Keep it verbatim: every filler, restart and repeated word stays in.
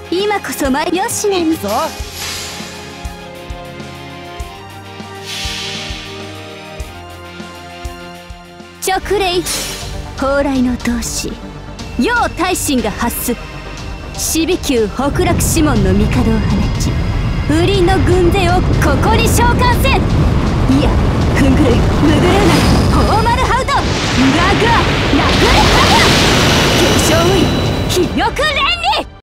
今こそ参りよしなにぞ。 直令蓬莱の闘士楊大臣が発す。死ビ級北楽師門の帝を放ち、不倫の軍勢をここに召喚せん。いや、ふんぐるいむぐるうなフォーマルハウトガグアナグレハガ継承ウイ気力連理。